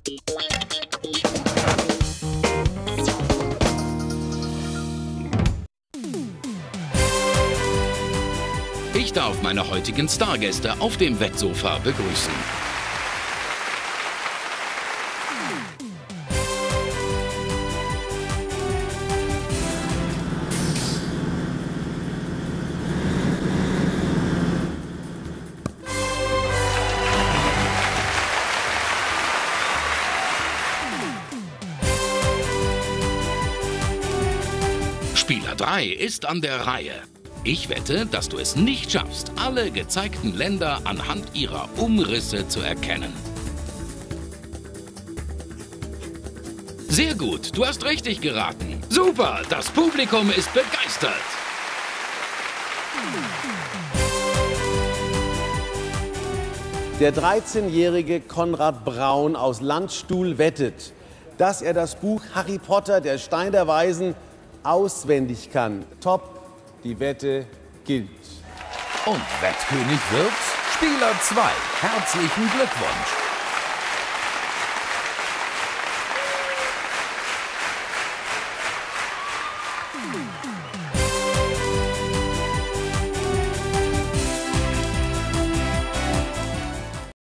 Ich darf meine heutigen Stargäste auf dem Wettsofa begrüßen. Spieler 3 ist an der Reihe. Ich wette, dass du es nicht schaffst, alle gezeigten Länder anhand ihrer Umrisse zu erkennen. Sehr gut, du hast richtig geraten. Super, das Publikum ist begeistert. Der 13-jährige Konrad Braun aus Landstuhl wettet, dass er das Buch Harry Potter, der Stein der Weisen, auswendig kann. Top, die Wette gilt. Und Wettkönig wird Spieler 2. Herzlichen Glückwunsch.